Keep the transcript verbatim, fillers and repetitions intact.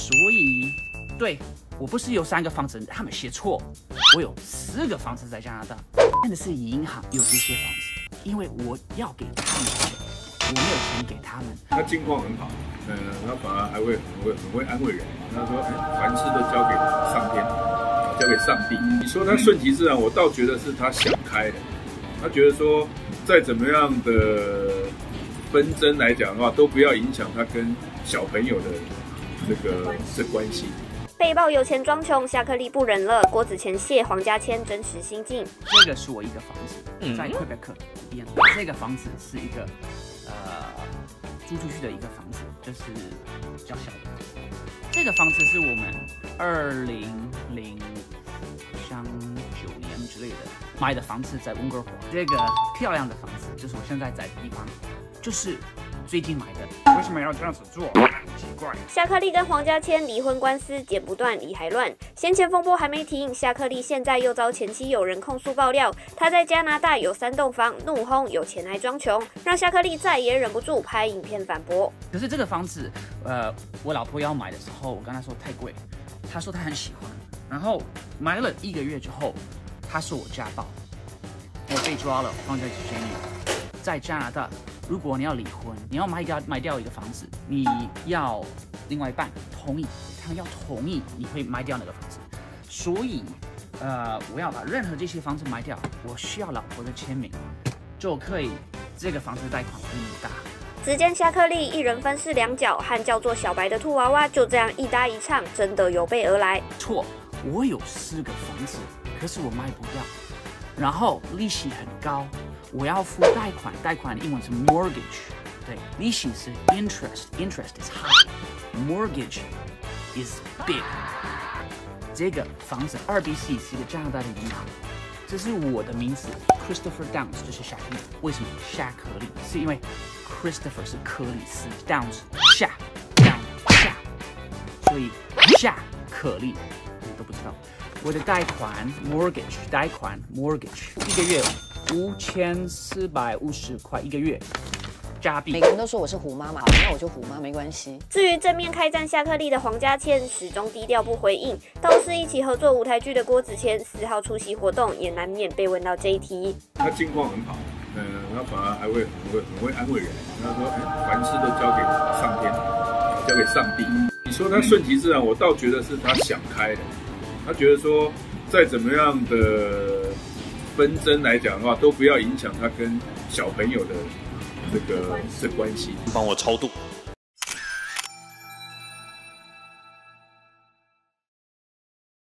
所以，对我不是有三个房子，他们写错，我有四个房子在加拿大，真的是银行有这些房子，因为我要给他们钱，我没有钱给他们。 他境况很好，嗯，他反而还会很会很会安慰人。他说，哎，凡事都交给上天，交给上帝。你说他顺其自然，我倒觉得是他想开了，他觉得说，再怎么样的纷争来讲的话，都不要影响他跟小朋友的这个这关系。 被曝有钱装穷，夏克立不忍了。郭子乾谢黄家千真实心境。 这个是我一个房子，在魁北克一边。这个房子是一个呃租出去的一个房子，就是比较小的。这个房子是我们二零零像九年之类的买的房子，在温哥华。这个漂亮的房子就是我现在在的地方，就是最近买的。为什么要这样子做？奇怪。 夏克立跟黄家千离婚官司剪不断，理还乱。先前风波还没停，夏克立现在又遭前妻友人控诉爆料，他在加拿大有三栋房，怒轰有钱来装穷，让夏克立再也忍不住拍影片反驳。 可是这个房子，呃，我老婆要买的时候，我跟她说太贵，她说她很喜欢，然后买了一个月之后，她说我家暴，我被抓了，放在监狱。在加拿大，如果你要离婚，你要卖掉卖掉一个房子，你要另外一半同意，他们要同意你会卖掉那个房子。所以，呃，我要把任何这些房子卖掉，我需要老婆的签名，就可以这个房子贷款会那么大。 只见夏克立一人分饰两角，和叫做小白的兔娃娃就这样一搭一唱，真的有备而来。 错，我有四个房子，可是我卖不掉，然后利息很高。我要付贷款，贷款的英文是 mortgage， 对，利息是 interest，interest is high，mortgage is big。这个房子 R B C 是一个加拿大的银行，这是我的名字 Christopher Downs， 就是夏克立。为什么夏克立？是因为 Christopher 是克里斯 ，Downs 夏 ，Down 夏，所以夏克立你都不知道。我的贷款 mortgage， 贷款 mortgage 一个月。五千四百五十块一个月加币。 每个人都说我是虎妈嘛，那我就虎妈没关系。 至于正面开战夏克立的黄家千，始终低调不回应。倒是一起合作舞台剧的郭子乾，四号出席活动，也难免被问到这一题。 他境况很好，嗯，他反而还会很会很会安慰人。他说，哎，凡事都交给上天，交给上帝。你说他顺其自然，我倒觉得是他想开了。他觉得说，再怎么样的纷争来讲的话，都不要影响他跟小朋友的这个这关系。 帮我超度。